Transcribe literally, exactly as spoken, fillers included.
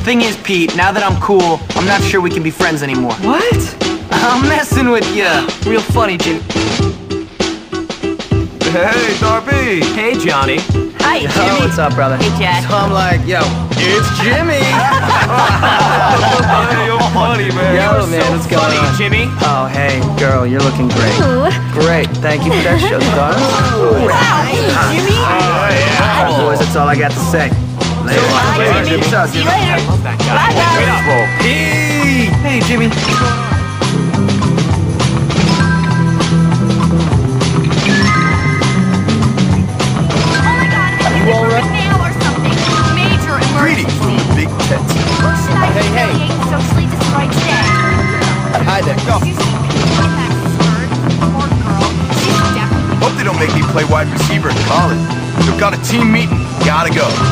Thing is, Pete, now that I'm cool, I'm not sure we can be friends anymore. What? I'm messing with ya. Real funny, Jim. Hey, Darby. Hey, Johnny. Hi, Jimmy. Oh, what's up, brother? Hey, Jack. So I'm like, yo, it's Jimmy. You're funny, man. Yo, man, so what's going funny, on? Jimmy. Oh, hey, girl, you're looking great. Ooh. Great, thank you for that show, darling. Wow, hey, Jimmy. All right, boys, that's all I got to say. Later. Bye, Jimmy. Good talk, See you Jimmy. later. I love that guy. Bye, Straight guys. up. Hey, hey, Jimmy. You all right? Now or something. Major Greetings from emergency. the Big Tent. Or should I Hey, hey. humiliate and socially destroy today? Hi there. Excuse me, get that skirt. Poor girl. She's definitely Hope they don't make me play wide receiver in college. We've got a team meeting. Gotta go.